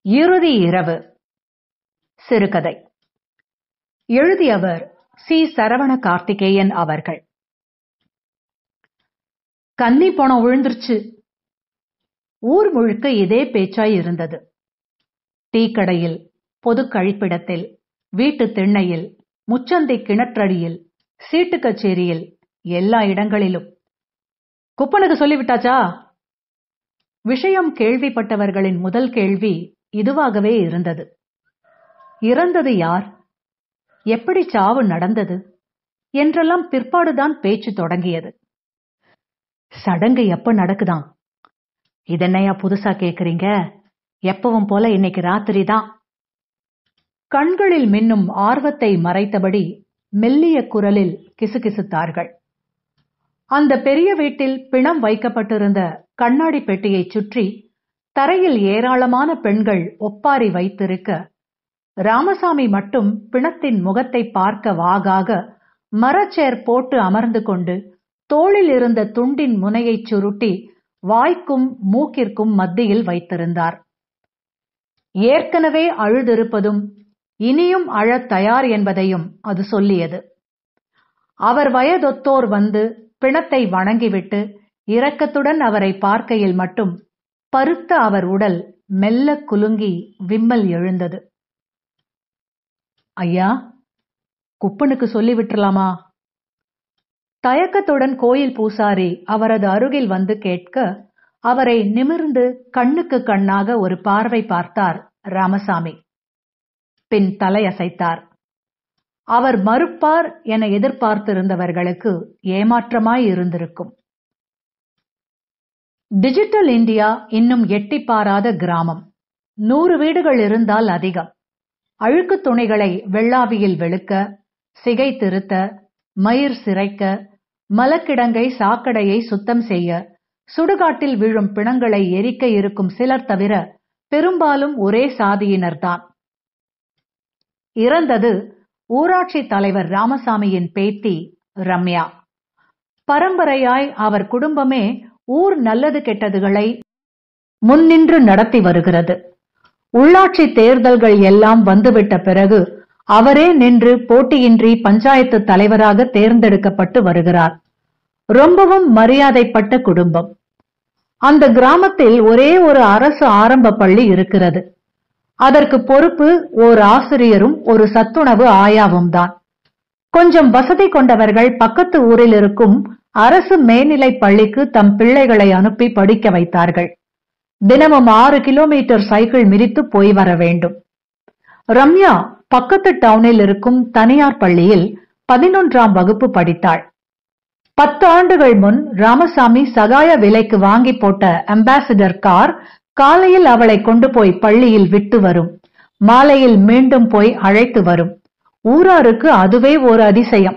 இறுதி இரவு. சிறுகதை. எழுதியவர் சி. சரவணக அவர்கள். கன்னி பணம் விழுந்துருச்சு. ஊர் முழுக்க இதே பேச்சாய் இருந்தது. டீக்கடையில், பொது கழிப்பிடத்தில், வீட்டு திண்ணையில், முச்சந்தை கிணற்றடியில், சீட்டு கச்சேரியில், எல்லா இடங்களிலும். குப்பனுக்கு சொல்லிவிட்டாச்சா? விஷயம் கேள்விப்பட்டவர்களின் முதல் கேள்வி இதுவாகவே இருந்தது. இறந்தது யார், எப்படி சாவு நடந்தது என்றெல்லாம் பிற்பாடுதான் பேச்சு தொடங்கியது. சடங்கு எப்ப நடக்குதாம்? இதென்னையா புதுசா கேக்குறீங்க? எப்பவும் போல இன்னைக்கு ராத்திரி தான். கண்களில் மின்னும் ஆர்வத்தை மறைத்தபடி மெல்லிய குரலில் கிசுகிசுத்தார்கள். அந்த பெரிய வீட்டில் பிணம் வைக்கப்பட்டிருந்த கண்ணாடி பெட்டியை சுற்றி தரையில் ஏராளமான பெண்கள் ஒப்பாரி வைத்திருக்க, ராமசாமி மட்டும் பிணத்தின் முகத்தை பார்க்க வாகாக மரச்சேர் போட்டு அமர்ந்து கொண்டு தோளில் இருந்த துண்டின் முனையை சுருட்டி வாய்க்கும் மூக்கிற்கும் மத்தியில் வைத்திருந்தார். ஏற்கனவே அழுதிருப்பதும் இனியும் அழத் தயார் என்பதையும் அது சொல்லியது. அவர் வயதொத்தோர் வந்து பிணத்தை வணங்கிவிட்டு இரக்கத்துடன் அவரை பார்க்கையில் மட்டும் பருத்த அவர் உடல் மெல்ல குலுங்கி விம்மல் எழுந்தது. ஐயா, குப்பனுக்கு சொல்லிவிட்டுலாமா? தயக்கத்துடன் கோயில் பூசாரி அவரது அருகில் வந்து கேட்க, அவரை நிமிர்ந்து கண்ணுக்கு கண்ணாக ஒரு பார்வை பார்த்தார் ராமசாமி. பின் தலையசைத்தார். அவர் மறுப்பார் என எதிர்பார்த்திருந்தவர்களுக்கு ஏமாற்றமாய் இருந்திருக்கும். டிஜிட்டல் இந்தியா இன்னும் எட்டி பாராத கிராமம். 100 வீடுகள் இருந்தால் அதிகம். அழுக்கு துணிகளை வெள்ளாவியில் வெளுக்க, சிகை திருத்த, மயிர் சிரைக்க, மலக்கிடங்கை சாக்கடையை சுத்தம் செய்ய, சுடுகாட்டில் விழும் பிணங்களை எரிக்க இருக்கும் சிலர் தவிர பெரும்பாலும் ஒரே சாதியினர்தான். இறந்தது ஊராட்சி தலைவர் ராமசாமியின் பேத்தி ரம்யா. பரம்பரையாய் அவர் குடும்பமே ஊர் நல்லது கெட்டதுகளை முன்னின்று நடத்தி வருகிறது. உள்ளாட்சி தேர்தல்கள் எல்லாம் வந்துவிட்ட பிறகு அவரே நின்று போட்டியின்றி பஞ்சாயத்து தலைவராக தேர்ந்தெடுக்கப்பட்டு வருகிறார். ரொம்பவும் மரியாதைப்பட்ட குடும்பம். அந்த கிராமத்தில் ஒரே ஒரு அரசு ஆரம்ப பள்ளி இருக்கிறது. அதற்கு பொறுப்பு ஓர் ஆசிரியரும் ஒரு சத்துணவு ஆயாவும் தான். கொஞ்சம் வசதி கொண்டவர்கள் பக்கத்து ஊரில் இருக்கும் அரசு மேல்நிலை பள்ளிக்கு தம் பிள்ளைகளை அனுப்பி படிக்க வைத்தார்கள். தினமும் 6 கிலோமீட்டர் சைக்கிள் மிதித்து போய் வர வேண்டும். ரம்யா பக்கத்து டவுனில் இருக்கும் தனியார் பள்ளியில் 11ஆம் வகுப்பு படித்தாள். 10 ஆண்டுகள் முன் ராமசாமி சகாய விலைக்கு வாங்கி போட்ட அம்பாசிடர் கார் காலையில் அவளை கொண்டு போய் பள்ளியில் விட்டு வரும், மாலையில் மீண்டும் போய் அழைத்து வரும். ஊராருக்கு அதுவே ஒரு அதிசயம்.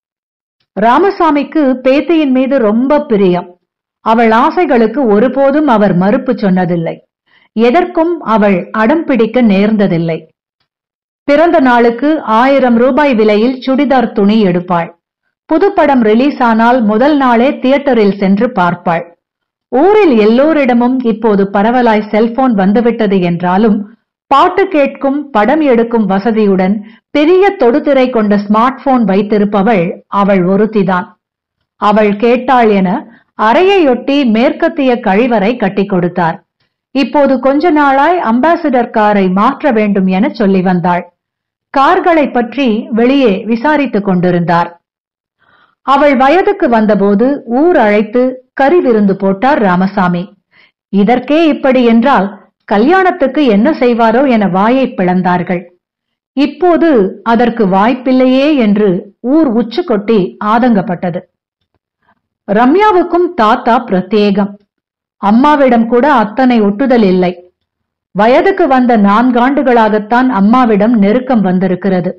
ராமசாமிக்கு பேத்தியின் மீது ரொம்ப பிரியம். அவள் ஆசைகளுக்கு ஒருபோதும் அவர் மறுப்பு சொன்னதில்லை. எதற்கும் அவள் அடம் பிடிக்க நேர்ந்ததில்லை. பிறந்த நாளுக்கு 1000 ரூபாய் விலையில் சுடிதார் துணி எடுப்பாள். புதுப்படம் ரிலீஸ் ஆனால் முதல் நாளே தியேட்டரில் சென்று பார்ப்பாள். ஊரில் எல்லோரிடமும் இப்போது பரவலாய் செல்போன் வந்துவிட்டது என்றாலும் பாட்டு கேட்கும், படம் எடுக்கும் வசதியுடன் பெரிய தொடுதிரை கொண்ட ஸ்மார்ட் போன் வைத்திருப்பவள் அவள் ஒருத்திதான். அவள் கேட்டாள் என அறையொட்டி மேற்கத்திய கழிவறை கட்டி கொடுத்தார். இப்போது கொஞ்ச நாளாய் அம்பாசிடர் காரை மாற்ற வேண்டும் என சொல்லி வந்தாள். கார்களை பற்றி வெளியே விசாரித்துக் கொண்டிருந்தார். அவள் வயதுக்கு வந்தபோது ஊர் அழைத்து கறி விருந்து போட்டார் ராமசாமி. இதற்கே இப்படி என்றால் கல்யாணத்துக்கு என்ன செய்வாரோ என வாயை பிளந்தார்கள். இப்போது அதற்கு வாய்ப்பில்லையே என்று ஊர் உச்சு கொட்டி ஆதங்கப்பட்டது. ரம்யாவுக்கும் தாத்தா பிரத்யேகம். அம்மாவிடம் கூட அத்தனை ஒட்டுதல் இல்லை. வயதுக்கு வந்த 4 ஆண்டுகளாகத்தான் அம்மாவிடம் நெருக்கம் வந்திருக்கிறது.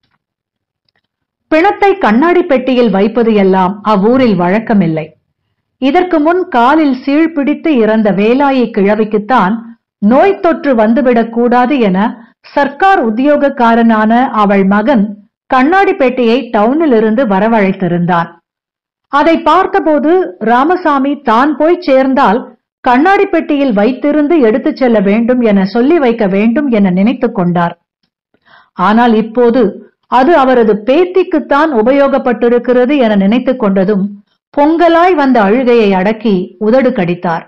பிணத்தை கண்ணாடி பெட்டியில் வைப்பது எல்லாம் அவ்வூரில் வழக்கமில்லை. இதற்கு முன் காலில் சீழ் பிடித்து இறந்த வேலாயை கிழவிக்குத்தான் நோய் தொற்று வந்துவிடக் கூடாது என சர்க்கார் உத்தியோகக்காரனான அவள் மகன் கண்ணாடி பெட்டியை டவுனில் இருந்து வரவழைத்திருந்தான். அதை பார்த்தபோது ராமசாமி தான் போய் சேர்ந்தால் கண்ணாடி பெட்டியில் வைத்திருந்து எடுத்துச் செல்ல வேண்டும் என சொல்லி வைக்க வேண்டும் என நினைத்துக் கொண்டார். ஆனால் இப்போது அது அவரது பேத்திக்குத்தான் உபயோகப்பட்டிருக்கிறது என நினைத்துக் கொண்டதும் பொங்கலாய் வந்த அழுகையை அடக்கி உதடு கடித்தார்.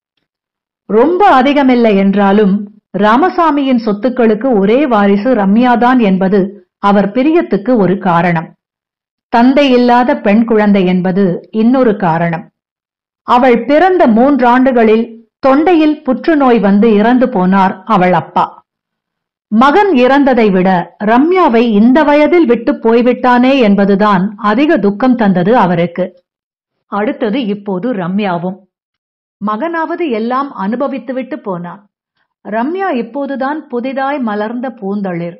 ரொம்ப அதிகமில்லை என்றாலும் ராமசாமியின் சொத்துக்களுக்கு ஒரே வாரிசு ரம்யாதான் என்பது அவர் பிரியத்துக்கு ஒரு காரணம். தந்தை இல்லாத பெண் குழந்தை என்பது இன்னொரு காரணம். அவள் பிறந்த 3 ஆண்டுகளில் தொண்டையில் புற்றுநோய் வந்து இறந்து போனார் அவள் அப்பா. மகன் இறந்ததை விட ரம்யாவை இந்த வயதில் விட்டு போய்விட்டானே என்பதுதான் அதிக துக்கம் தந்தது அவருக்கு. அடுத்தது இப்போது ரம்யாவும். மகனாவது எல்லாம் அனுபவித்துவிட்டு போனான். ரம்யா இப்போதுதான் புதிதாய் மலர்ந்த பூந்தளிர்.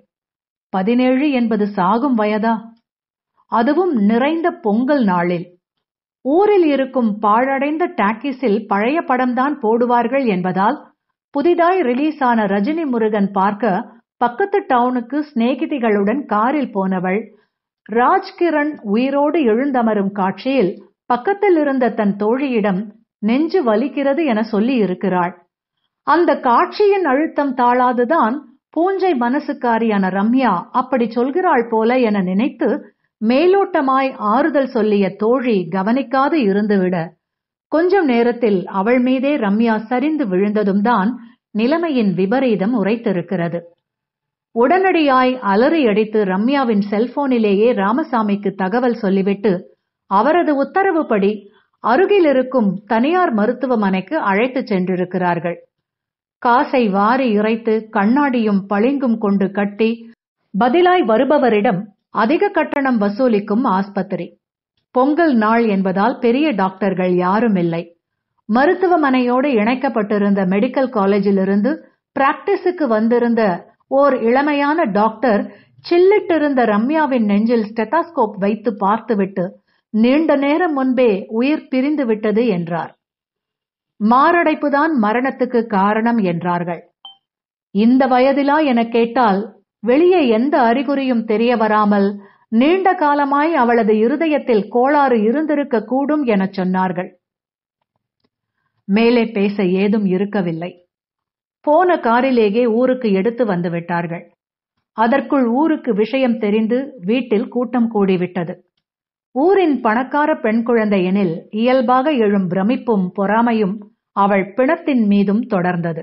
17 என்பது சாகும் வயதா? அதுவும் நிறைந்த பொங்கல் நாளில். ஊரில் இருக்கும் பாழடைந்த டாக்கீஸில் பழைய படம்தான் போடுவார்கள் என்பதால் புதிதாய் ரிலீஸ் ஆன ரஜினி முருகன் பார்க்க பக்கத்து டவுனுக்கு சிநேகிதிகளுடன் காரில் போனவள் ராஜ்கிரண் உயிரோடு எழுந்தமரும் காட்சியில் பக்கத்தில் இருந்த தன் தோழியிடம் நெஞ்சு வலிக்கிறது என சொல்லி இருக்கிறாள். அந்த காட்சியின் அழுத்தம் தாளாதுதான் பூஞ்சை மனசுக்காரியான ரம்யா அப்படி சொல்கிறாள் போல என நினைத்து மேலோட்டமாய் ஆறுதல் சொல்லிய தோழி கவனிக்காது இருந்துவிட கொஞ்சம் நேரத்தில் அவள் மீதே ரம்யா சரிந்து விழுந்ததும் தான் நிலைமையின் விபரீதம் உரைத்திருக்கிறது. உடனடியாய் அலறி அடித்து ரம்யாவின் செல்போனிலேயே ராமசாமிக்கு தகவல் சொல்லிவிட்டு அவரது உத்தரவுப்படி அருகில் இருக்கும் தனியார் மருத்துவமனைக்கு அழைத்து சென்றிருக்கிறார்கள். காசை வாரி இறைத்து கண்ணாடியும் பளிங்கும் கொண்டு கட்டி பதிலாய் வருபவரிடம் அதிக கட்டணம் வசூலிக்கும் ஆஸ்பத்திரி. பொங்கல் நாள் என்பதால் பெரிய டாக்டர்கள் யாரும் இல்லை. மருத்துவமனையோடு இணைக்கப்பட்டிருந்த மெடிக்கல் காலேஜிலிருந்து பிராக்டிஸுக்கு வந்திருந்த ஓர் இளமையான டாக்டர் சில்லிட்டிருந்த ரம்யாவின் நெஞ்சில் ஸ்டெத்தாஸ்கோப் வைத்து பார்த்துவிட்டு நீண்ட நேரம் முன்பே உயிர் பிரிந்து விட்டது என்றார். மாரடைப்புதான் மரணத்துக்கு காரணம் என்றார்கள். இந்த வயதிலா என கேட்டால் வெளியே எந்த அறிகுறியும் தெரிய வராமல் நீண்ட காலமாய் அவளது இருதயத்தில் கோளாறு இருந்திருக்க கூடும் என சொன்னார்கள். மேலே பேச ஏதும் இருக்கவில்லை. போன காரிலேயே ஊருக்கு எடுத்து வந்து விட்டார்கள். அதற்குள் ஊருக்கு விஷயம் தெரிந்து வீட்டில் கூட்டம் கூடிவிட்டது. ஊரின் பணக்கார பெண் குழந்தை எனில் இயல்பாக எழும் பிரமிப்பும் பொறாமையும் அவள் பிணத்தின் மீதும் தொடர்ந்தது.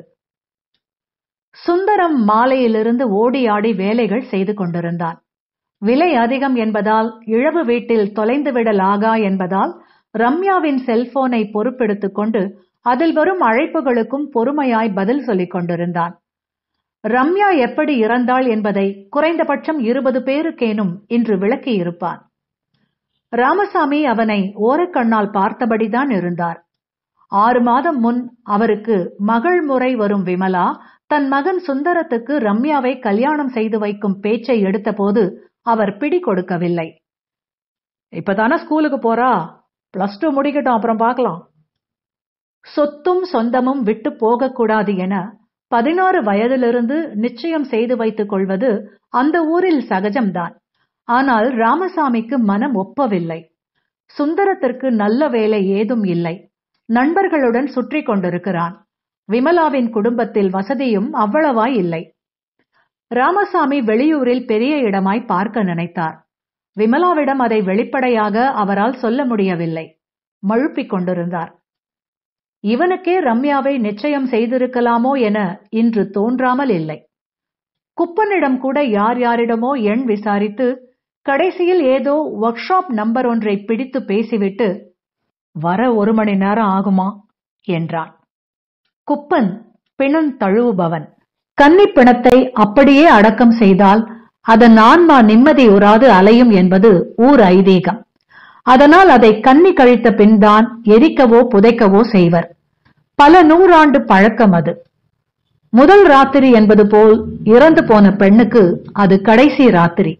சுந்தரம் மாலையிலிருந்து ஓடி ஆடி வேலைகள் செய்து கொண்டிருந்தான். விலை அதிகம் என்பதால் இழவு வீட்டில் தொலைந்துவிடலாகா என்பதால் ரம்யாவின் செல்போனை பொறுப்பெடுத்துக் கொண்டு அதில் வரும் அழைப்புகளுக்கும் பொறுமையாய் பதில் சொல்லிக் கொண்டிருந்தான். ரம்யா எப்படி இறந்தாள் என்பதை குறைந்தபட்சம் 20 பேருக்கேனும் இன்று விளக்கியிருப்பான். ராமசாமி அவனை ஓரக்கண்ணால் பார்த்தபடிதான் இருந்தார். 6 மாதம் முன் அவருக்கு மகள் முறை வரும் விமலா தன் மகன் சுந்தரத்துக்கு ரம்யாவை கல்யாணம் செய்து வைக்கும் பேச்சை எடுத்த போது அவர் பிடி கொடுக்கவில்லை. இப்பதானே ஸ்கூலுக்கு போறா, +2 முடிக்கட்டும், அப்புறம் பார்க்கலாம். சொத்தும் சொந்தமும் விட்டு போகக்கூடாது என 16 வயதிலிருந்து நிச்சயம் செய்து வைத்துக் கொள்வது அந்த ஊரில் சகஜம்தான். ஆனால் ராமசாமிக்கு மனம் ஒப்பவில்லை. சுந்தரத்திற்கு நல்ல வேலை ஏதும் இல்லை. நண்பர்களுடன் சுற்றி கொண்டிருக்கிறான். விமலாவின் குடும்பத்தில் வசதியும் அவ்வளவாய் இல்லை. ராமசாமி வெளியூரில் பெரிய இடமாய் பார்க்க நினைத்தார். விமலாவிடம் அதை வெளிப்படையாக அவரால் சொல்ல முடியவில்லை. மழுப்பிக் கொண்டிருந்தார். இவனுக்கே ரம்யாவை நிச்சயம் செய்திருக்கலாமோ என இன்று தோன்றாமல் இல்லை. குப்பனிடம் கூட யார் யாரிடமோ எண் விசாரித்து கடைசியில் ஏதோ ஒர்க் ஷாப் நம்பர் ஒன்றை பிடித்து பேசிவிட்டு வர 1 மணி நேரம் ஆகுமா என்றான். குப்பன் பிணம் தழுவுபவன். கன்னி பிணத்தை அப்படியே அடக்கம் செய்தால் அதன் ஆன்மா நிம்மதி உறாது அலையும் என்பது ஊர் ஐதீகம். அதனால் அதை கன்னி கழித்த பின்தான் எரிக்கவோ புதைக்கவோ செய்வர். பல 100 ஆண்டு பழக்கம் அது. முதல் ராத்திரி என்பது போல் இறந்து போன பெண்ணுக்கு அது கடைசி ராத்திரி.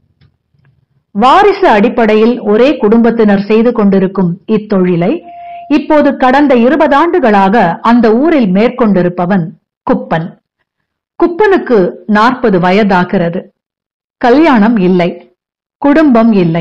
வாரிசு அடிப்படையில் ஒரே குடும்பத்தினர் செய்து கொண்டிருக்கும் இத்தொழிலை இப்போது கடந்த 20 ஆண்டுகளாக அந்த ஊரில் மேற்கொண்டிருப்பவன் குப்பன். குப்பனுக்கு 40 வயதாகிறது. கல்யாணம் இல்லை, குடும்பம் இல்லை,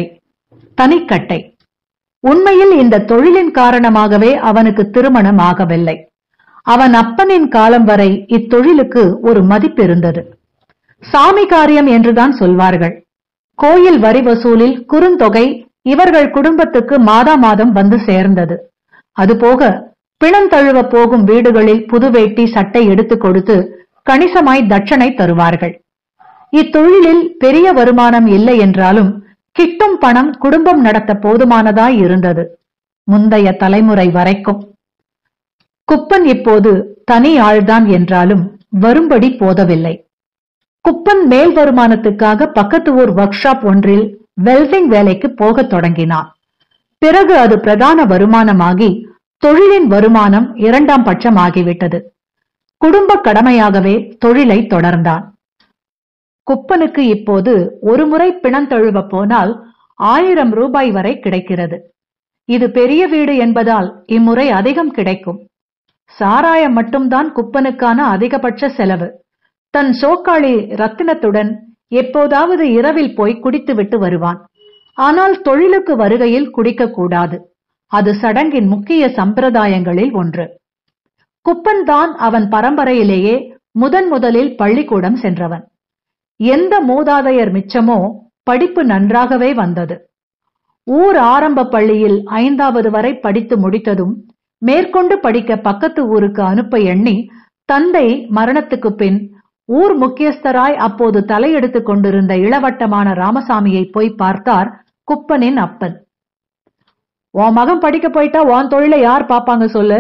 தனிக்கட்டை. உண்மையில் இந்த தொழிலின் காரணமாகவே அவனுக்கு திருமணம் ஆகவில்லை. அவன் அப்பனின் காலம் வரை இத்தொழிலுக்கு ஒரு மதிப்பு இருந்தது. சாமி காரியம் என்றுதான் சொல்வார்கள். கோயில் வரி வசூலில் குறுந்தொகை இவர்கள் குடும்பத்துக்கு மாதா மாதம் வந்து சேர்ந்தது. அதுபோக பிணம் தழுவ போகும் வீடுகளில் புதுவேட்டி சட்டை எடுத்து கொடுத்து கணிசமாய் தட்சணை தருவார்கள். இத்தொழிலில் பெரிய வருமானம் இல்லை என்றாலும் கிட்டும் பணம் குடும்பம் நடத்த போதுமானதாய் இருந்தது, முந்தைய தலைமுறை வரைக்கும். குப்பன் இப்போது தனி ஆள்தான் என்றாலும் வரும்படி போதவில்லை. குப்பன் மேல் வருமானத்துக்காக பக்கத்து ஊர் ஒர்க் ஷாப் ஒன்றில் வெல்டிங் வேலைக்கு போகத் தொடங்கினான். பிறகு அது பிரதான வருமானமாகி தொழிலின் வருமானம் இரண்டாம் பட்சம் ஆகிவிட்டது. குடும்ப கடமையாகவே தொழிலை தொடர்ந்தான். குப்பனுக்கு இப்போது ஒரு முறை பிணம் தழுவ போனால் 1000 ரூபாய் வரை கிடைக்கிறது. இது பெரிய வீடு என்பதால் இம்முறை அதிகம் கிடைக்கும். சாராயம் மட்டும்தான் குப்பனுக்கான அதிகபட்ச செலவு. தன் சோக்காளி ரத்தினத்துடன் எப்போதாவது இரவில் போய் குடித்துவிட்டு வருவான். ஆனால் தொழிலுக்கு வருகையில் குடிக்க கூடாது. அது சடங்கின் முக்கிய சம்பிரதாயங்களில் ஒன்று. குப்பன் தான் அவன் பரம்பரையிலேயே முதலில் பள்ளிக்கூடம் சென்றவன். எந்த மூதாதையர் மிச்சமோ படிப்பு நன்றாகவே வந்தது. ஊர் ஆரம்ப பள்ளியில் 5வது வரை படித்து முடித்ததும் மேற்கொண்டு படிக்க பக்கத்து ஊருக்கு அனுப்ப எண்ணி தந்தை மரணத்துக்கு பின் ஊர் முக்கியஸ்தராய் அப்போது தலையெடுத்துக் கொண்டிருந்த இளவட்டமான ராமசாமியை போய் பார்த்தார் குப்பனின் அப்பன். உன் மகன் படிக்க போயிட்டா உன் தொழிலை யார் பாப்பாங்க சொல்லு?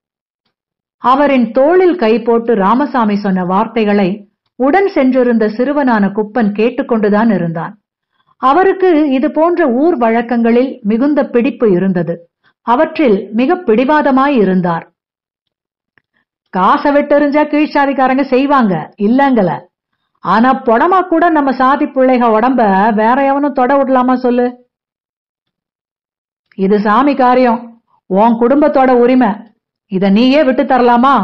அவரின் தோளில் கை போட்டு ராமசாமி சொன்ன வார்த்தைகளை உடன் சென்றிருந்த சிறுவனான குப்பன் கேட்டுக்கொண்டுதான் இருந்தான். அவருக்கு இது போன்ற ஊர் வழக்கங்களில் மிகுந்த பிடிப்பு இருந்தது. அவற்றில் மிக பிடிவாதமாய் இருந்தார். காசை விட்டெறிஞ்சா கீழ்சாதிக்காரங்க செய்வாங்க இல்லங்கல, ஆனா பொடமா கூட நம்ம சாதி பிள்ளைக உடம்ப வேற எவனும் தொட விடலாமா சொல்லு? இது சாமி காரியம், உன் குடும்பத்தோட உரிமை, இத நீயே விட்டு தரலாமா?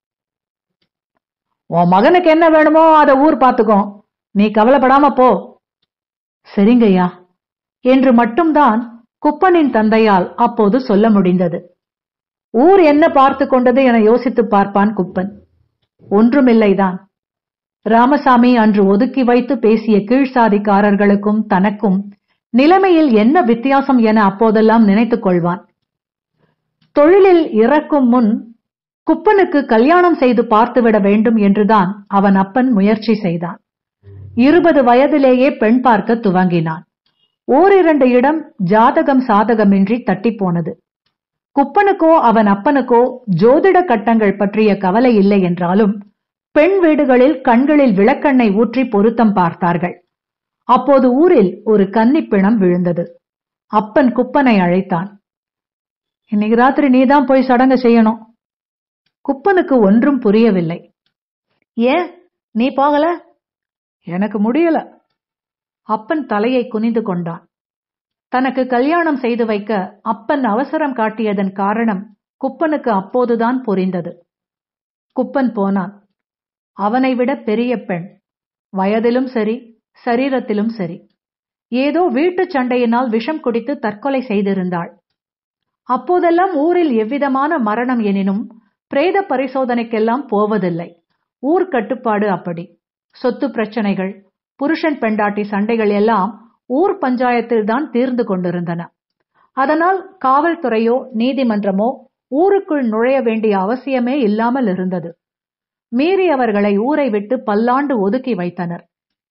உன் மகனுக்கு என்ன வேணுமோ அத ஊர் பாத்துக்கோ, நீ கவலைப்படாம போ. சரிங்கய்யா என்று மட்டும்தான் குப்பனின் தந்தையால் அப்போது சொல்ல முடிந்தது. ஊர் என்ன பார்த்து கொண்டது என யோசித்து பார்ப்பான் குப்பன். ஒன்றுமில்லைதான். ராமசாமி அன்று ஒதுக்கி வைத்து பேசிய கீழ்சாதிக்காரர்களுக்கும் தனக்கும் நிலைமையில் என்ன வித்தியாசம் என அப்போதெல்லாம் நினைத்துக் கொள்வான். தொழிலில் இறக்கும் முன் குப்பனுக்கு கல்யாணம் செய்து பார்த்துவிட வேண்டும் என்றுதான் அவன் அப்பன் முயற்சி செய்தான். 20 வயதிலேயே பெண் பார்க்க துவங்கினான். ஓரிரண்டு இடம் ஜாதகம் சாதகமின்றி தட்டி போனது. குப்பனுக்கோ அவன் அப்பனுக்கோ ஜோதிட கட்டங்கள் பற்றிய கவலை இல்லை என்றாலும் பெண் வீடுகளில் கண்களில் விளக்கெண்ணை ஊற்றி பொருத்தம் பார்த்தார்கள். அப்போது ஊரில் ஒரு கன்னிப்பிணம் விழுந்தது. அப்பன் குப்பனை அழைத்தான். இன்னைக்கு ராத்திரி நீதான் போய் சடங்கு செய்யணும். குப்பனுக்கு ஒன்றும் புரியவில்லை. ஏன் நீ போகல? எனக்கு முடியல. அப்பன் தலையை குனிந்து கொண்டான். தனக்கு கல்யாணம் செய்து வைக்க அப்பன் அவசரம் காட்டியதன் காரணம் குப்பனுக்கு அப்போதுதான் புரிந்தது. குப்பன் போனான். அவனை விட பெரிய பெண், வயதிலும் சரி சரீரத்திலும் சரி. ஏதோ வீட்டு சண்டையினால் விஷம் குடித்து தற்கொலை செய்திருந்தாள். அப்போதெல்லாம் ஊரில் எவ்விதமான மரணம் எனினும் பிரேத பரிசோதனைக்கெல்லாம் போவதில்லை. ஊர் கட்டுப்பாடு அப்படி. சொத்து பிரச்சனைகள், புருஷன் பெண்டாட்டி சண்டைகள் எல்லாம் ஊர் பஞ்சாயத்தில் தான் தீர்ந்து கொண்டிருந்தன. அதனால் காவல்துறையோ நீதிமன்றமோ ஊருக்குள் நுழைய வேண்டிய அவசியமே இல்லாமல் இருந்தது. மீறி அவர்களை ஊரை விட்டு பல்லாண்டு ஒதுக்கி வைத்தனர்.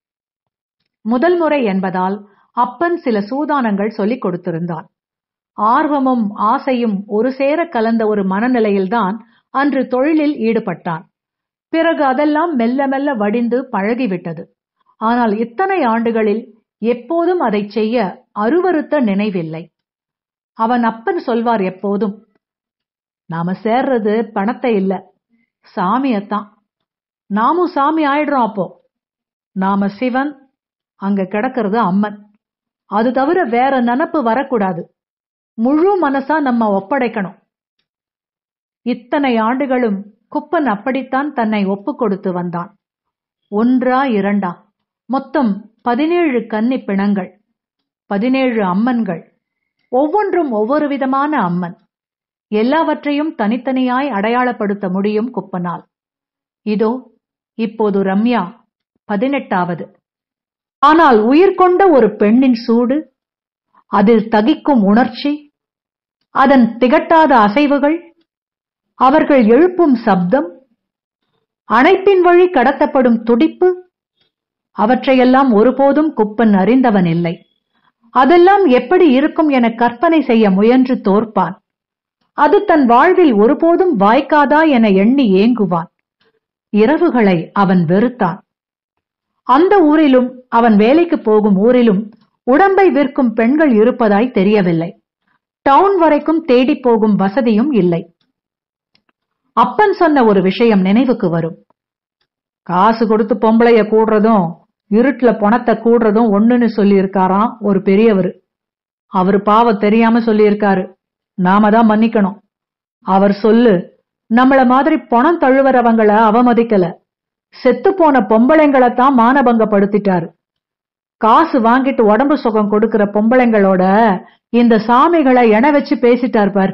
முதல் முறை என்பதால் அப்பன் சில சூதானங்கள் சொல்லிக் கொடுத்திருந்தான். ஆர்வமும் ஆசையும் ஒரு சேர கலந்த ஒரு மனநிலையில்தான் அன்று தொழிலில் ஈடுபட்டான். பிறகு அதெல்லாம் மெல்ல மெல்ல வடிந்து பழகிவிட்டது. ஆனால் இத்தனை ஆண்டுகளில் எப்போதும் அதை செய்ய அருவருத்த நினைவில்லை. அவன் அப்பன் சொல்வார் எப்போதும், நாம சேர்றது பணத்தை இல்ல, சாமியத்தான். நாமும் சாமி ஆயிடுறோம். அப்போ நாம சிவன், அங்க கிடக்கிறது அம்மன். அது தவிர வேற நினப்பு வரக்கூடாது. முழு மனசா நம்ம ஒப்படைக்கணும். இத்தனை ஆண்டுகளும் குப்பன் அப்படித்தான் தன்னை ஒப்பு கொடுத்து வந்தான். ஒன்றா இரண்டா, மொத்தம் 17 கன்னி பிணங்கள், 17 அம்மன்கள், ஒவ்வொன்றும் ஒவ்வொரு விதமான அம்மன். எல்லாவற்றையும் தனித்தனியாய் அடையாளப்படுத்த முடியும் குப்பனால். இதோ இப்போது ரம்யா 18வது. ஆனால் உயிர் கொண்ட ஒரு பெண்ணின் சூடு, அதில் தகிக்கும் உணர்ச்சி, அதன் திகட்டாத அசைவுகள், அவர்கள் எழுப்பும் சப்தம், அணைப்பின் வழி கடத்தப்படும் துடிப்பு, அவற்றையெல்லாம் ஒருபோதும் குப்பன் அறிந்தவன் இல்லை. அதெல்லாம் எப்படி இருக்கும் என கற்பனை செய்ய முயன்று தோற்பான். அது தன் வாழ்வில் ஒருபோதும் வாய்க்காதா என எண்ணி ஏங்குவான். இரவுகளை அவன் வெறுத்தான். அந்த ஊரிலும் அவன் வேலைக்கு போகும் ஊரிலும் உடம்பை விற்கும் பெண்கள் இருப்பதாய் தெரியவில்லை. டவுன் வரைக்கும் தேடி போகும் வசதியும் இல்லை. அப்பன் சொன்ன ஒரு விஷயம் நினைவுக்கு வரும். காசு கொடுத்து பொம்பளைய கூடுறதும் இருட்டுல பணத்தை கூடுறதும் ஒண்ணுன்னு சொல்லி இருக்காராம் ஒரு பெரியவர். அவரு பாவம் தெரியாம சொல்லியிருக்காரு. நாம தான் மன்னிக்கணும். அவர் சொல்லு நம்மள மாதிரி பணம் தழுவுறவங்கள அவமதிக்கல, செத்து போன பொம்பளைங்களைத்தான் மானபங்கப்படுத்திட்டாரு. காசு வாங்கிட்டு உடம்பு சுகம் கொடுக்கிற பொம்பளைங்களோட இந்த சாமிகளை என வச்சு பேசிட்டார் பார்.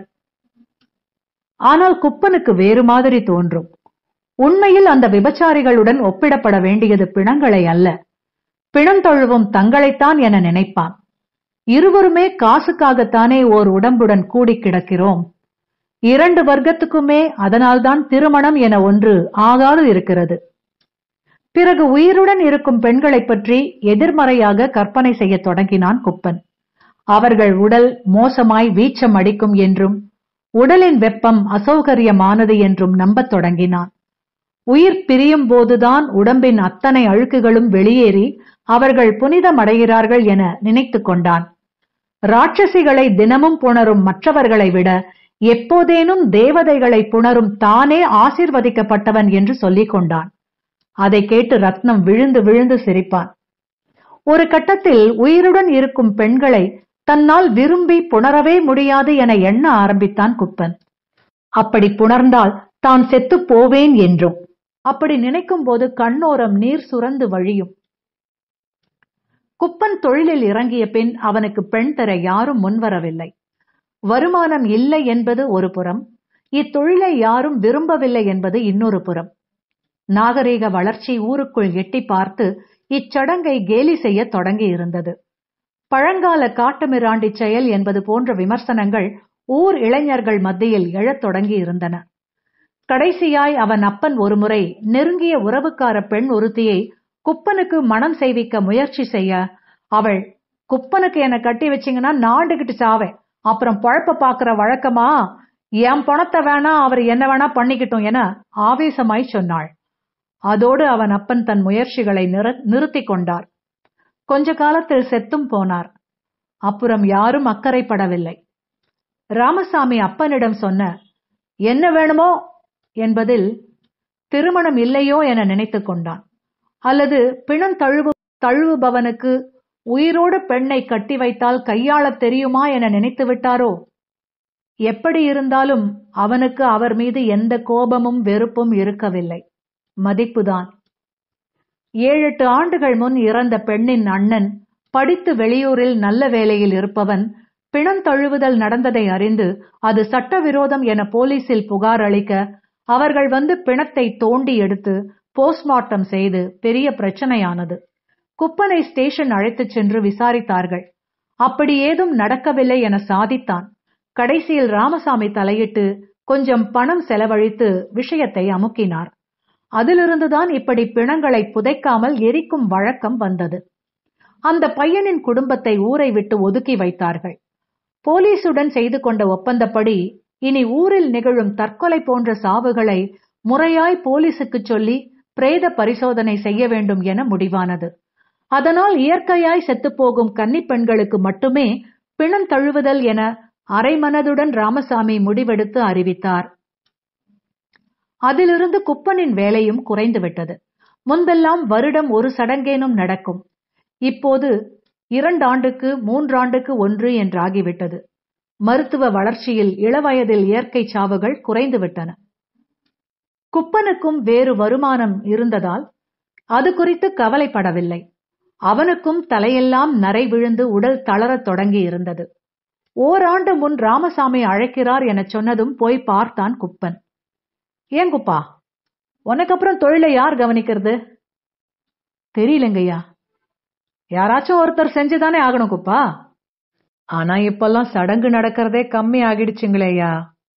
ஆனால் குப்பனுக்கு வேறு மாதிரி தோன்றும். உண்மையில் அந்த விபச்சாரிகளுடன் ஒப்பிடப்பட வேண்டியது பிணங்களை அல்ல, பிணம் தழுவும் தங்களைத்தான் என நினைப்பான். இருவருமே காசுக்காகத்தானே ஓர் உடம்புடன் கூடி கிடக்கிறோம். இரண்டு வர்க்கத்துக்குமே அதனால்தான் திருமணம் என ஒன்று ஆகாது இருக்கிறது. பிறகு உயிருடன் இருக்கும் பெண்களை பற்றி எதிர்மறையாக கற்பனை செய்ய தொடங்கினான் குப்பன். அவர்கள் உடல் மோசமாய் வீச்சம் அடிக்கும் என்றும் உடலின் வெப்பம் அசௌகரியமானது என்றும் நம்பத் தொடங்கினான். உயிர் பிரியும் போதுதான் உடம்பின் அத்தனை அழுக்குகளும் வெளியேறி அவர்கள் புனிதமடைகிறார்கள் என நினைத்து கொண்டான். ராட்சசிகளை தினமும் புணரும் மற்றவர்களை விட எப்போதேனும் தேவதைகளை புணரும் தானே ஆசீர்வதிக்கப்பட்டவன் என்று சொல்லிக் கொண்டான். அதை கேட்டு ரத்னம் விழுந்து விழுந்து சிரிப்பான். ஒரு கட்டத்தில் உயிருடன் இருக்கும் பெண்களை தன்னால் விரும்பி புணரவே முடியாது என எண்ண ஆரம்பித்தான் குப்பன். அப்படி புணர்ந்தால் தான் செத்து போவேன் என்றும். அப்படி நினைக்கும் போது கண்ணோரம் நீர் சுரந்து வழியும். குப்பன் தொழிலில் இறங்கிய பின் அவனுக்கு பெண் தர யாரும் முன்வரவில்லை. வருமானம் இல்லை என்பது ஒரு புறம், இத்தொழிலை யாரும் விரும்பவில்லை என்பது இன்னொரு புறம். நாகரீக வளர்ச்சி ஊருக்குள் எட்டி பார்த்து இச்சடங்கை கேலி செய்ய தொடங்கி இருந்தது. பழங்கால காட்டுமிராண்டி செயல் என்பது போன்ற விமர்சனங்கள் ஊர் இளைஞர்கள் மத்தியில் எழத் தொடங்கி இருந்தன. கடைசியாய் அவன் அப்பன் ஒருமுறை நெருங்கிய உறவுக்கார பெண் ஒருத்தியை குப்பனுக்கு மனம் செய்விக்க முயற்சி செய்ய, அவள், குப்பனுக்கு என்ன கட்டி வச்சிங்கன்னா நாண்டுகிட்டு சாவேன், அப்புறம் பழப்ப பாக்குற வழக்கமா, என் பணத்தை வேணா அவர் என்ன வேணா பண்ணிக்கிட்டோம் என ஆவேசமாய் சொன்னாள். அதோடு அவன் அப்பன் தன் முயற்சிகளை நிறுத்தி கொண்டார். கொஞ்ச காலத்தில் செத்தும் போனார். அப்புறம் யாரும் அக்கறைப்படவில்லை. ராமசாமி அப்பனிடம் சொன்ன என்ன வேணுமோ என்பதில் திருமணம் இல்லையோ என நினைத்து கொண்டான். அல்லது பிணம் தழுவுபவனுக்கு உயிரோடு பெண்ணை கட்டி வைத்தால் கையாளத் தெரியுமா என நினைத்து விட்டாரோ? எப்படி இருந்தாலும் அவனுக்கு அவர் மீது எந்த கோபமும் வெறுப்பும் இருக்கவில்லை, மதிப்புதான். 7-8 ஆண்டுகள் முன் இறந்த பெண்ணின் அண்ணன், படித்து வெளியூரில் நல்ல வேலையில் இருப்பவன், பிணம் தழுவுதல் நடந்ததை அறிந்து அது சட்டவிரோதம் என போலீசில் புகார் அளிக்க அவர்கள் வந்து பிணத்தை தோண்டி எடுத்து போஸ்ட்மார்ட்டம் செய்து பெரிய பிரச்சனையானது. குப்பனை ஸ்டேஷன் அழைத்துச் சென்று விசாரித்தார்கள். அப்படி ஏதும் நடக்கவில்லை என சாதித்தான். கடைசியில் ராமசாமி தலையிட்டு கொஞ்சம் பணம் செலவழித்து விஷயத்தை அமுக்கினார். அதிலிருந்துதான் இப்படி பிணங்களை புதைக்காமல் எரிக்கும் வழக்கம் வந்தது. அந்த பையனின் குடும்பத்தை ஊரை விட்டு ஒதுக்கி வைத்தார்கள். போலீசுடன் செய்து கொண்ட ஒப்பந்தப்படி இனி ஊரில் நிகழும் தற்கொலை போன்ற சாவுகளை முறையாய் போலீசுக்கு சொல்லி பிரேத பரிசோதனை செய்ய வேண்டும் என முடிவானது. அதனால் இயற்கையாய் செத்துப்போகும் கன்னிப் பெண்களுக்கு மட்டுமே பிணம் தழுவுதல் என அரைமனதுடன் ராமசாமி முடிவெடுத்து அறிவித்தார். அதிலிருந்து குப்பனின் வேலையும் குறைந்துவிட்டது. முன்பெல்லாம் வருடம் ஒரு சடங்கேனும் நடக்கும். இப்போது 2 ஆண்டுக்கு 3 ஆண்டுக்கு ஒன்று என்றாகிவிட்டது. மருத்துவ வளர்ச்சியில் இளவயதில் இயற்கை சாவுகள் குறைந்துவிட்டன. குப்பனுக்கும் வேறு வருமானம் இருந்ததால் அது குறித்து கவலைப்படவில்லை. அவனுக்கும் தலையெல்லாம் நரை விழுந்து உடல் தளரத் தொடங்கி இருந்தது. ஓராண்டு முன் ராமசாமி அழைக்கிறார் என சொன்னதும் போய் பார்த்தான் குப்பன். ஏன் குப்பா, உனக்கு அப்புறம் தொழிலை யார் கவனிக்கிறது? தெரியலங்கய்யா. யாராச்சும் ஒருத்தர் செஞ்சுதானே ஆகணும் குப்பா. ஆனா இப்பெல்லாம் சடங்கு நடக்கிறதே கம்மி ஆகிடுச்சுங்களேயா.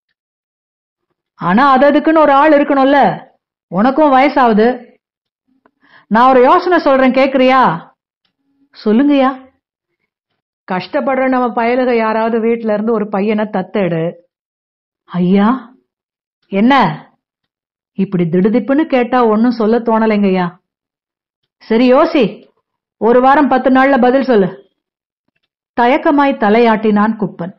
ஆனா அதுக்குன்னு ஒரு ஆள் இருக்கணும்ல. உனக்கும் வயசாகுது. நான் ஒரு யோசனை சொல்றேன், கேக்குறியா? சொல்லுங்கய்யா. கஷ்டப்படுற நம்ம பயலுக யாராவது வீட்டுல இருந்து ஒரு பையனை தத்தெடு. ஐயா, என்ன இப்படி திடுதிப்புன்னு கேட்டா ஒன்னும் சொல்ல தோணலைங்கய்யா. சரி யோசி, ஒரு வாரம் 10 நாள்ல பதில் சொல்லு. தயக்கமாய் தலையாட்டினான் குப்பன்.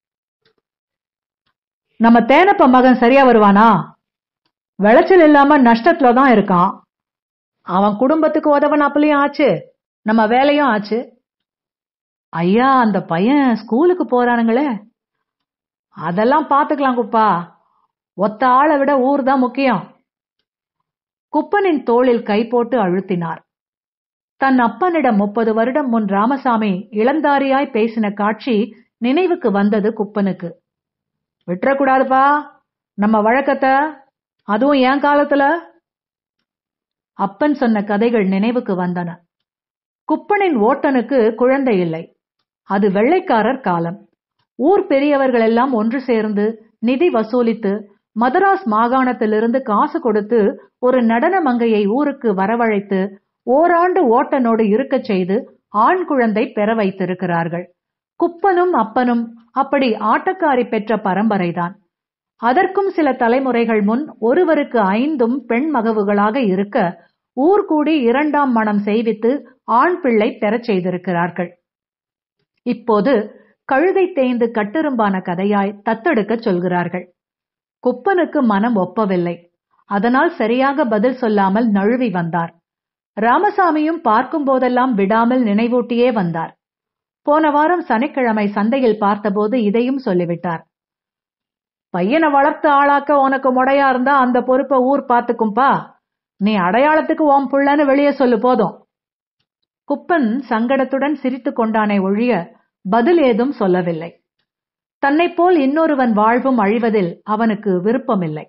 நம்ம தேனப்ப மகன் சரியா வருவானா? விளைச்சல் இல்லாம நஷ்டத்துலதான் இருக்கான். அவன் குடும்பத்துக்கு உதவனாப்புலயும் ஆச்சு, நம்ம வேலையும் ஆச்சு. ஐயா, அந்த பையன் ஸ்கூலுக்கு போறானுங்களே. அதெல்லாம் பாத்துக்கலாம் குப்பா. ஒத்த ஆளை விட ஊர் தான் முக்கியம். குப்பனின் தோளில் கை போட்டு அழுத்தினார். தன் அப்பனிடம் 30 வருடம் முன் ராமசாமி இளந்தாரியாய் பேசின காட்சி நினைவுக்கு வந்தது குப்பனுக்கு. விட்டுறக்கூடாதுப்பா நம்ம வழக்கத்தை, அதுவும் என் காலத்துல. அப்பன் சொன்ன கதைகள் நினைவுக்கு வந்தன. குப்பனின் ஓட்டனுக்கு குழந்தை இல்லை. அது வெள்ளைக்காரர் காலம். ஊர் பெரியவர்கள் எல்லாம் ஒன்று சேர்ந்து நிதி வசூலித்து மதராஸ் மாகாணத்திலிருந்து காசு கொடுத்து ஒரு நடன மங்கையை ஊருக்கு வரவழைத்து ஓராண்டு ஓட்டனோடு இருக்கச் செய்து ஆண் குழந்தை பெற வைத்திருக்கிறார்கள். குப்பனும் அப்பனும் அப்படி ஆட்டக்காரி பெற்ற பரம்பரைதான். அதற்கும் சில தலைமுறைகள் முன் ஒருவருக்கு 5 பெண் மகவுகளாக இருக்க ஊர் கூடி 2ஆம் மணம் செய்வித்து ஆண் பிள்ளை பெறச் செய்திருக்கிறார்கள். இப்போது கழுதை தேய்ந்து கட்டெரும்பான கதையாய் தத்தெடுக்க சொல்கிறார்கள். குப்பனுக்கு மனம் ஒப்பவில்லை. அதனால் சரியாக பதில் சொல்லாமல் நழுவி வந்தார். ராமசாமியும் பார்க்கும் போதெல்லாம் விடாமல் நினைவூட்டியே வந்தார். போன வாரம் சனிக்கிழமை சந்தையில் பார்த்தபோது இதையும் சொல்லிவிட்டார். பையனை வளர்த்து ஆளாக்க உனக்கு முடையா இருந்தா அந்த பொறுப்பை ஊர் பார்த்துக்கும்பா. நீ அடையாளத்துக்கு ஓம் புள்ளன்னு வெளியே சொல்லு போதும். குப்பன் சங்கடத்துடன் சிரித்து கொண்டானே ஒழிய பதில் ஏதும் சொல்லவில்லை. தன்னை போல் இன்னொருவன் வாழ்வும் அழிவதில் அவனுக்கு விருப்பமில்லை.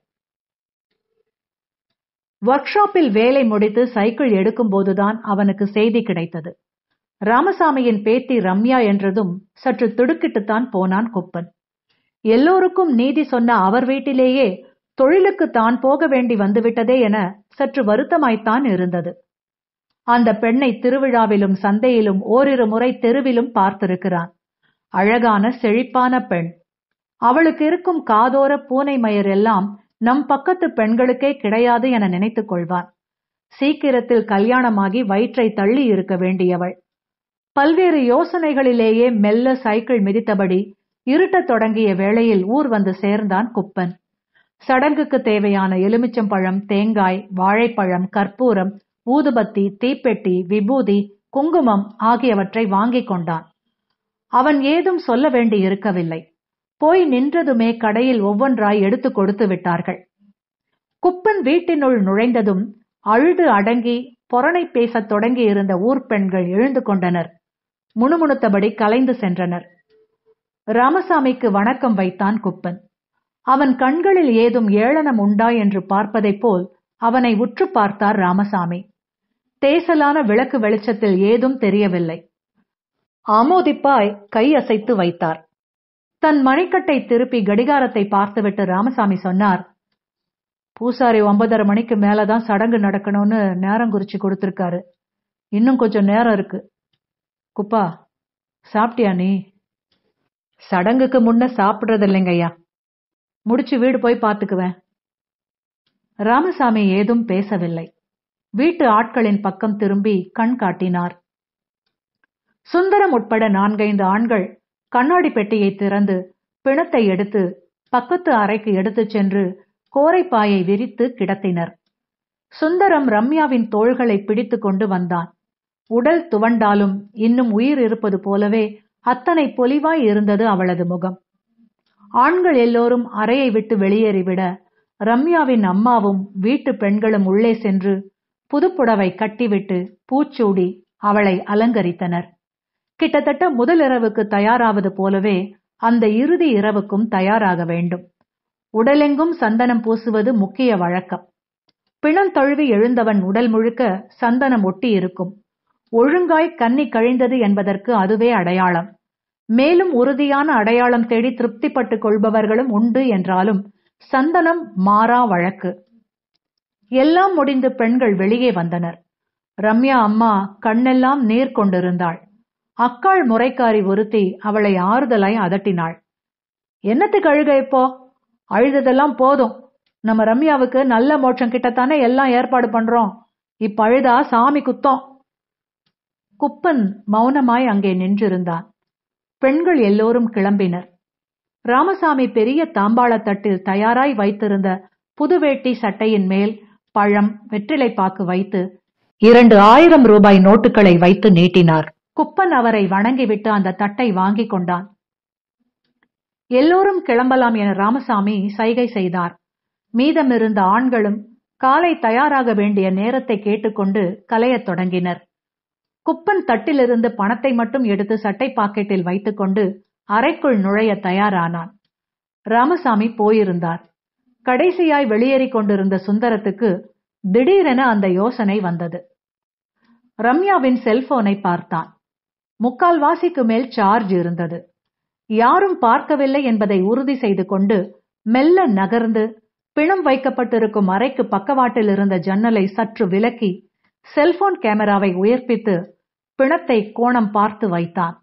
ஒர்க் ஷாப்பில் வேலை முடித்து சைக்கிள் எடுக்கும் போதுதான் அவனுக்கு செய்தி கிடைத்தது. ராமசாமியின் பேத்தி ரம்யா என்றதும் சற்று திடுக்கிட்டுத்தான் போனான் குப்பன். எல்லோருக்கும் நீதி சொன்ன அவர் வீட்டிலேயே தொழிலுக்கு தான் போக வேண்டி வந்துவிட்டதே என சற்று வருத்தமாய்த்தான் இருந்தது. அந்த பெண்ணை திருவிழாவிலும் சந்தையிலும் ஓரிரு முறை தெருவிலும் பார்த்திருக்கிறான். அழகான செழிப்பான பெண். அவளுக்கு இருக்கும் காதோர பூனை மயிர் எல்லாம் நம் பக்கத்து பெண்களுக்கே கிடையாது என நினைத்துக் கொள்வான். சீக்கிரத்தில் கல்யாணமாகி வயிற்றை தள்ளி இருக்க வேண்டியவள். பல்வேறு யோசனைகளிலேயே மெல்ல சைக்கிள் மிதித்தபடி இருட்டத் தொடங்கிய வேளையில் ஊர் வந்து சேர்ந்தான் குப்பன். சடங்குக்கு தேவையான எலுமிச்சம்பழம், தேங்காய், வாழைப்பழம், கற்பூரம், ஊதுபத்தி, தீப்பெட்டி, விபூதி, குங்குமம் ஆகியவற்றை வாங்கிக் கொண்டான். அவன் ஏதும் சொல்ல வேண்டி இருக்கவில்லை. போய் நின்றதுமே கடையில் ஒவ்வொன்றாய் எடுத்து கொடுத்து விட்டார்கள். குப்பன் வீட்டினுள் நுழைந்ததும் அழுது அடங்கி பொறனை பேசத் தொடங்கி இருந்த ஊர் பெண்கள் எழுந்து கொண்டனர். முணுமுணுத்தபடி கலைந்து சென்றனர். ராமசாமிக்கு வணக்கம் வைத்தான் குப்பன். அவன் கண்களில் ஏதும் ஏளனம் உண்டா என்று பார்ப்பதைப் போல் அவனை உற்று பார்த்தார் ராமசாமி. தேசலான விளக்கு வெளிச்சத்தில் ஏதும் தெரியவில்லை. ஆமோதிப்பாய் கை அசைத்து வைத்தார். தன் மணிக்கட்டை திருப்பி கடிகாரத்தை பார்த்துவிட்டு ராமசாமி சொன்னார், பூசாரி 9:30 மணிக்கு மேலதான் சடங்கு நடக்கணும்னு நேரம் குறிச்சு கொடுத்திருக்காரு. இன்னும் கொஞ்சம் நேரம் இருக்கு. குப்பா, சாப்பிட்டியா நீ? சடங்குக்கு முன்ன சாப்பிடுறது இல்லைங்கய்யா. முடிச்சு வீடு போய் பார்த்துக்குவேன். ராமசாமி ஏதும் பேசவில்லை. வீட்டு ஆட்களின் பக்கம் திரும்பி கண் காட்டினார். சுந்தரம் உட்பட 4-5 ஆண்கள் கண்ணாடி பெட்டியை திறந்து பிணத்தை எடுத்து பக்கத்து அறைக்கு எடுத்துச் சென்று கோரைப்பாயை விரித்து கிடத்தினர். சுந்தரம் ரம்யாவின் தோள்களை பிடித்து கொண்டு வந்தான். உடல் துவண்டாலும் இன்னும் உயிர் இருப்பது போலவே அத்தனை பொலிவாய் இருந்தது அவளது முகம். ஆண்கள் எல்லோரும் அறையை விட்டு வெளியேறிவிட ரம்யாவின் அம்மாவும் வீட்டு பெண்களும் உள்ளே சென்று புதுப்புடவை கட்டிவிட்டு பூச்சூடி அவளை அலங்கரித்தனர். கிட்டத்தட்ட முதலிரவுக்கு தயாராவது போலவே அந்த இறுதி இரவுக்கும் தயாராக வேண்டும். உடலெங்கும் சந்தனம் பூசுவது முக்கிய வழக்கம். பிணம் தழுவி எழுந்தவன் உடல் முழுக்க சந்தனம் ஒட்டி இருக்கும். ஒழுங்காய் கன்னி கழிந்தது என்பதற்கு அதுவே அடையாளம். மேலும் உறுதியான அடையாளம் தேடி திருப்திப்பட்டுக் கொள்பவர்களும் உண்டு என்றாலும் சந்தனம் மாறா வழக்கு. எல்லாம் முடிந்து பெண்கள் வெளியே வந்தனர். ரம்யா அம்மா கண்ணெல்லாம் நீர் கொண்டிருந்தாள். அக்காள் முறைக்காரி ஒருத்தி அவளை ஆறுதலாய் அதட்டினாள். என்னத்துக்கு அழுக இப்போ? அழுததெல்லாம் போதும். நம்ம ரம்யாவுக்கு நல்ல மோட்சம் கிட்டத்தானே எல்லாம் ஏற்பாடு பண்றோம். இப்ப அழுதா சாமி குத்தம். குப்பன் மௌனமாய் அங்கே நின்றிருந்தான். பெண்கள் எல்லோரும் கிளம்பினர். ராமசாமி பெரிய தாம்பாள தட்டில் தயாராய் வைத்திருந்த புதுவேட்டி சட்டையின் மேல் பழம், வெற்றிலைப்பாக்கு வைத்து 2000 ரூபாய் நோட்டுகளை வைத்து நீட்டினார். குப்பன் அவரை வணங்கிவிட்டு அந்த தட்டை வாங்கி கொண்டான். எல்லோரும் கிளம்பலாம் என ராமசாமி சைகை செய்தார். மீதமிருந்த ஆண்களும் காலை தயாராக வேண்டிய நேரத்தை கேட்டுக்கொண்டு கலையத் தொடங்கினர். குப்பன் தட்டிலிருந்து பணத்தை மட்டும் எடுத்து சட்டை பாக்கெட்டில் வைத்துக்கொண்டு அறைக்குள் நுழைய தயாரானான். ராமசாமி போயிருந்தார். கடைசியாய் வெளியேறிக் கொண்டிருந்த சுந்தரத்துக்கு திடீரென அந்த யோசனை வந்தது. ரம்யாவின் செல்போனை பார்த்தான். 3/4 மேல் சார்ஜ் இருந்தது. யாரும் பார்க்கவில்லை என்பதை உறுதி செய்து கொண்டு மெல்ல நகர்ந்து பிணம் வைக்கப்பட்டிருக்கும் அறைக்கு பக்கவாட்டில் இருந்த ஜன்னலை சற்று விலக்கி செல்போன் கேமராவை உயர்ப்பித்து பிணத்தை கோணம் பார்த்து வைத்தான்.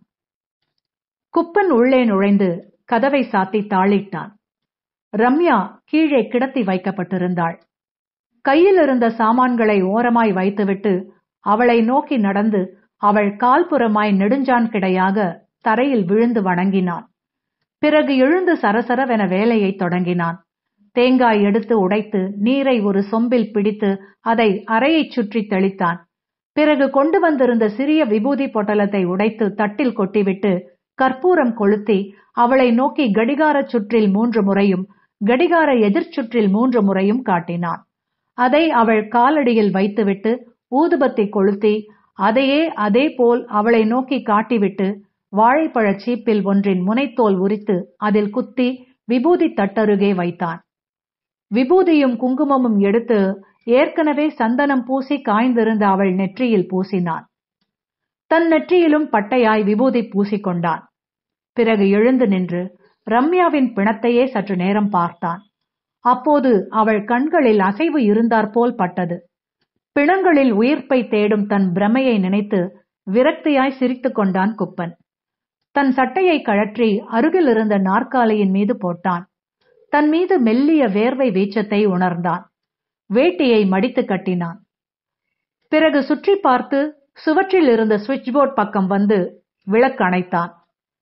குப்பன் உள்ளே நுழைந்து கதவை சாத்தி தாளிட்டான். ரம்யா கீழே கிடத்தி வைக்கப்பட்டிருந்தாள். கையில் இருந்த சாமான்களை ஓரமாய் வைத்துவிட்டு அவளை நோக்கி நடந்து அவள் கால்புறமாய் நெடுஞ்சான் கிடையாக தரையில் விழுந்து வணங்கினான். பிறகு எழுந்து சரசரவென வேலையை தொடங்கினான். தேங்காய் எடுத்து உடைத்து நீரை ஒரு சொம்பில் பிடித்து அதை அறையைச் சுற்றி தெளித்தான். பிறகு கொண்டு வந்திருந்த சிறிய விபூதி பொட்டலத்தை உடைத்து தட்டில் கொட்டிவிட்டு கற்பூரம் கொளுத்தி அவளை நோக்கி கடிகார சுற்றில் 3 முறையும் கடிகார எதிர்ச்சுற்றில் 3 முறையும் காட்டினான். அதை அவள் காலடியில் வைத்துவிட்டு ஊதுபத்தி கொளுத்தி அதையே அதே போல் அவளை நோக்கி காட்டிவிட்டு வாழைப்பழச் சீப்பில் ஒன்றின் முனைத்தோல் உரித்து அதில் குத்தி விபூதி தட்டருகே வைத்தான். விபூதியும் குங்குமமும் எடுத்து ஏற்கனவே சந்தனம் பூசி காய்ந்திருந்த அவள் நெற்றியில் பூசினான். தன் நெற்றியிலும் பட்டையாய் விபூதி பூசிக்கொண்டான். பிறகு எழுந்து நின்று ரம்யாவின் பிணத்தையே சற்று நேரம் பார்த்தான். அப்போது அவள் கண்களில் அசைவு இருந்தாற்போல் பட்டது. பிணங்களில் உயிர்ப்பை தேடும் தன் பிரமையை நினைத்து விரக்தியாய் சிரித்துக் கொண்டான் குப்பன். தன் சட்டையை கழற்றி அருகில் இருந்த நாற்காலியின் மீது போட்டான். தன் மீது மெல்லிய வேர்வை வீச்சத்தை உணர்ந்தான். வேட்டியை மடித்து கட்டினான். பிறகு சுற்றி பார்த்து சுவற்றில் இருந்த சுவிட்ச் போர்ட் பக்கம் வந்து விளக்கு அணைத்தான்.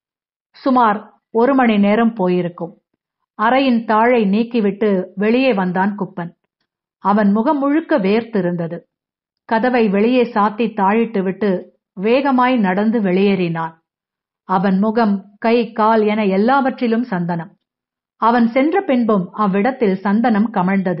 சுமார் 1 மணி நேரம் போயிருக்கும். அறையின் தாழை நீக்கிவிட்டு வெளியே வந்தான் குப்பன். அவன் முகம் முழுக்க வேர்த்திருந்தது. கதவை வெளியே சாத்தி தாழிட்டு விட்டு வேகமாய் நடந்து வெளியேறினான். அவன் முகம், கை, கால் என எல்லாவற்றிலும் சந்தனம். அவன் சென்ற பின்பும் அவ்விடத்தில் சந்தனம் கமழ்ந்தது.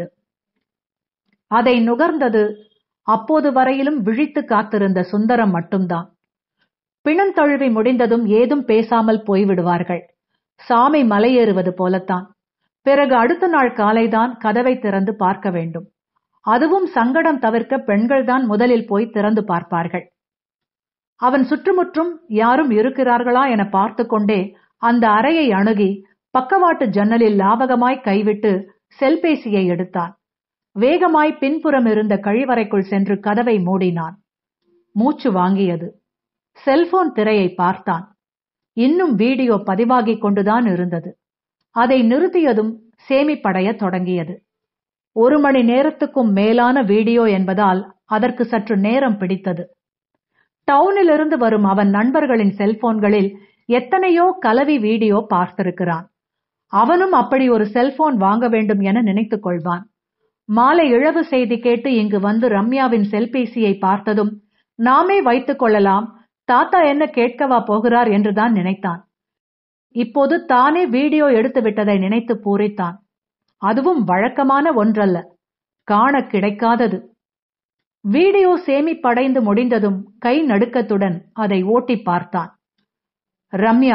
அதை நுகர்ந்தது அப்போது வரையிலும் விழித்து காத்திருந்த சுந்தரம் மட்டும்தான். பிணம் தழுவி முடிந்ததும் ஏதும் பேசாமல் போய்விடுவார்கள். சாமி மலையேறுவது போலத்தான். பிறகு அடுத்த நாள் காலைதான் கதவை திறந்து பார்க்க வேண்டும். அதுவும் சங்கடம் தவிர்க்க பெண்கள்தான் முதலில் போய் திறந்து பார்ப்பார்கள். அவன் சுற்றுமுற்றும் யாரும் இருக்கிறார்களா என பார்த்து கொண்டே அந்த அறையை அணுகி பக்கவாட்டு ஜன்னலில் லாவகமாய் கைவிட்டு செல்பேசியை எடுத்தான். வேகமாய் பின்புறம் இருந்த கழிவறைக்குள் சென்று கதவை மூடினான். மூச்சு வாங்கியது. செல்போன் திரையை பார்த்தான். இன்னும் வீடியோ பதிவாகிக் கொண்டுதான் இருந்தது. அதை நிறுத்தியதும் சேமிப்படைய தொடங்கியது. 1 மணி நேரத்துக்கும் மேலான வீடியோ என்பதால் அதற்கு சற்று நேரம் பிடித்தது. டவுனிலிருந்து வரும் அவன் நண்பர்களின் செல்போன்களில் எத்தனையோ கலவி வீடியோ பார்த்திருக்கிறான். அவனும் அப்படி ஒரு செல்போன் வாங்க வேண்டும் என நினைத்துக் கொள்வான். மாலை இழவு செய்தி கேட்டு இங்கு வந்து ரம்யாவின் செல்பேசியை பார்த்ததும் நாமே வைத்துக் கொள்ளலாம், தாத்தா என்ன கேட்கவா போகிறார் என்றுதான் நினைத்தான். இப்போது தானே வீடியோ எடுத்து விட்டதை நினைத்து பூரித்தான். அதுவும் வழக்கமான ஒன்றல்ல, காண கிடைக்காதது. வீடியோ சேமிப்படைந்து முடிந்ததும் கை நடுக்கத்துடன் அதை ஓட்டி பார்த்தான். ரம்யா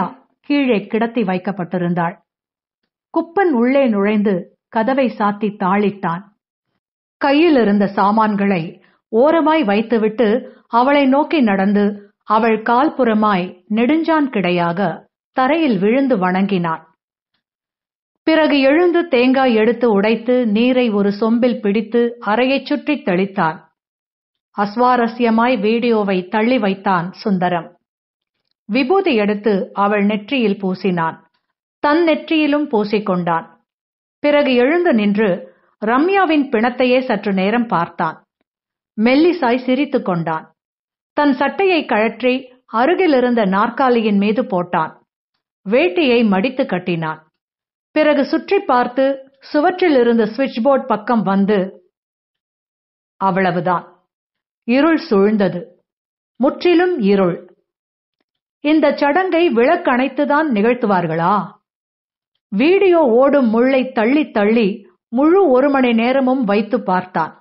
கீழே கிடத்தி வைக்கப்பட்டிருந்தாள். குப்பன் உள்ளே நுழைந்து கதவை சாத்தி தாளிட்டான். கையில் இருந்த சாமான்களை ஓரமாய் வைத்துவிட்டு அவளை நோக்கி நடந்து அவள் கால்புறமாய் நெடுஞ்சான் கிடையாக தரையில் விழுந்து வணங்கினான். பிறகு எழுந்து தேங்காய் எடுத்து உடைத்து நீரை ஒரு சொம்பில் பிடித்து அறையைச் சுற்றி தெளித்தான். அஸ்வாரஸ்யமாய் வீடியோவை தள்ளி வைத்தான் சுந்தரம். விபூதி எடுத்து அவள் நெற்றியில் பூசினான். தன் நெற்றியிலும் பூசிக்கொண்டான். பிறகு எழுந்து நின்று ரம்யாவின் பிணத்தையே சற்று நேரம் பார்த்தான். மெல்லிசாய் சிரித்துக் கொண்டான். தன் சட்டையை கழற்றி அருகில் இருந்த நாற்காலியின் மீது போட்டான். வேட்டியை மடித்து கட்டினான். பிறகு சுற்றி பார்த்து சுவற்றில் இருந்த சுவிட்ச் போர்ட் பக்கம் வந்து, அவ்வளவுதான். இருள் சூழ்ந்தது. முற்றிலும் இருள். இந்த சடங்கை விளக்கணைத்துதான் நிகழ்த்துவார்களா? வீடியோ ஓடும் முள்ளை தள்ளி தள்ளி முழு 1 மணி நேரமும் வைத்து பார்த்தான்.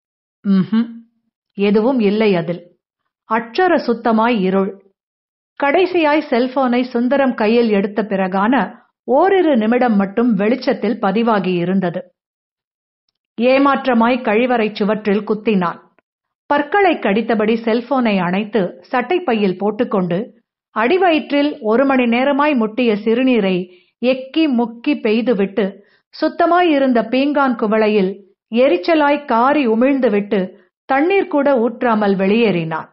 எதுவும் இல்லை அதில். அட்சர சுத்தமாய் இருள். கடைசியாய் செல்போனை சுந்தரம் கையில் எடுத்த பிறகான ஓரிரு நிமிடம் மட்டும் வெளிச்சத்தில் பதிவாகி இருந்தது. ஏமாற்றமாய் கழிவறை சுவற்றில் குத்தினான். பற்களை கடித்தபடி செல்போனை அணைத்து சட்டைப்பையில் போட்டுக்கொண்டு அடிவயிற்றில் 1 மணி நேரமாய் முட்டிய சிறுநீரை எக்கி முக்கி பெய்துவிட்டு சுத்தமாயிருந்த பீங்கான் குவளையில் எரிச்சலாய் காரி உமிழ்ந்துவிட்டு தண்ணீர் கூட ஊற்றாமல் வெளியேறினான்.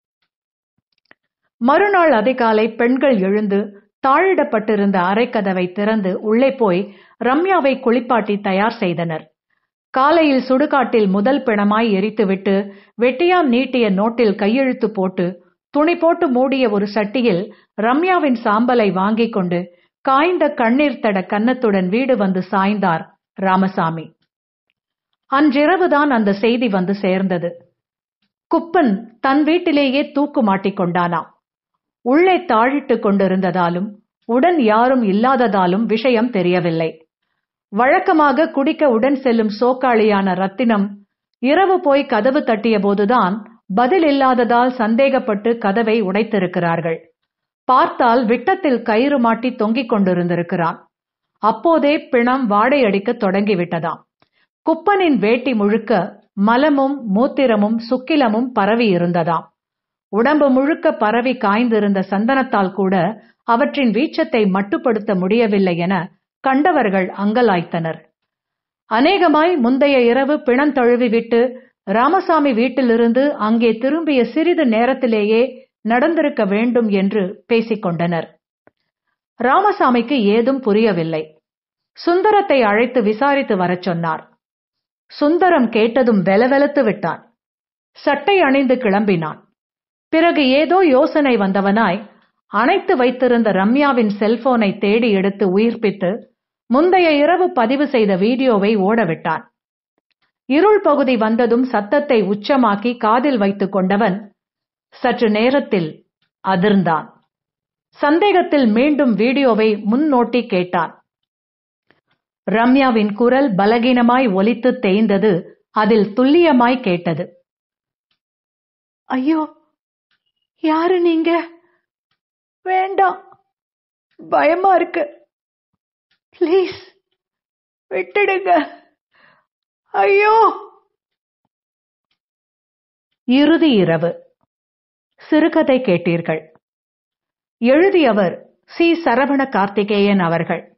மறுநாள் அதிகாலை பெண்கள் எழுந்து தாழிடப்பட்டிருந்த அறைக்கதவை திறந்து உள்ளே போய் ரம்யாவை குளிப்பாட்டி தயார் செய்தனர். காலையில் சுடுகாட்டில் முதல் பிணமாய் எரித்துவிட்டு வெட்டியான் நீட்டிய நோட்டில் கையெழுத்து போட்டு துணி போட்டு மூடிய ஒரு சட்டியில் ரம்யாவின் சாம்பலை வாங்கிக் கொண்டு காய்ந்த கண்ணீர் தட கன்னத்துடன் வீடு வந்து சாய்ந்தார் ராமசாமி. அன்றிரவுதான் அந்த செய்தி வந்து சேர்ந்தது. குப்பன் தன் வீட்டிலேயே தூக்கு மாட்டிக்கொண்டானாம். உள்ளே தாழிட்டுக் கொண்டிருந்ததாலும் உடன் யாரும் இல்லாததாலும் விஷயம் தெரியவில்லை. வழக்கமாக குடிக்க உடன் செல்லும் சோக்காளியான ரத்தினம் இரவு போய் கதவு தட்டிய போதுதான் பதில் இல்லாததால் சந்தேகப்பட்டு கதவை உடைத்திருக்கிறார்கள். பார்த்தால் விட்டத்தில் கயிறு மாட்டி தொங்கிக் கொண்டிருந்திருக்கிறான். அப்போதே பிணம் வாடையடிக்க தொடங்கிவிட்டதாம். குப்பனின் வேட்டி முழுக்க மலமும் மூத்திரமும் சுக்கிலமும் பரவி இருந்ததாம். உடம்பு முழுக்க பரவி காய்ந்திருந்த சந்தனத்தால் கூட அவற்றின் வீச்சத்தை மட்டுப்படுத்த முடியவில்லை என கண்டவர்கள் அங்கலாய்த்தனர். அநேகமாய் முந்தைய இரவு பிணம் தழுவிவிட்டு ராமசாமி வீட்டிலிருந்து அங்கே திரும்பிய சிறிது நேரத்திலேயே நடந்திருக்க வேண்டும் என்று பேசிக்கொண்டனர். ராமசாமிக்கு ஏதும் புரியவில்லை. சுந்தரத்தை அழைத்து விசாரித்து வரச் சொன்னார். சுந்தரம் கேட்டதும் வெலவெலத்து விட்டான். சட்டை அணிந்து கிளம்பினான். பிறகு ஏதோ யோசனை வந்தவனாய் அணைத்து வைத்திருந்த ரம்யாவின் செல்போனை தேடி எடுத்து உயிர்ப்பித்து முந்தைய இரவு பதிவு செய்த வீடியோவை ஓடவிட்டான். இருள் பகுதி வந்ததும் சத்தத்தை உச்சமாக்கி காதில் வைத்துக் கொண்டவன் சற்று நேரத்தில் அதிர்ந்தான். சந்தேகத்தில் மீண்டும் வீடியோவை முன்னோட்டி கேட்டான். ரம்யாவின் குரல் பலகீனமாய் ஒலித்து தேய்ந்தது. அதில் துல்லியமாய் கேட்டது. ஐயோ, யாரு நீங்க? வேண்டாம், பயமா இருக்கு, ப்ளீஸ் விட்டுடுங்க, ஐயோ. இறுதி இரவு. சிறுகதை கேட்டீர்கள். எழுதியவர் சி. சரவண கார்த்திகேயன் அவர்கள்.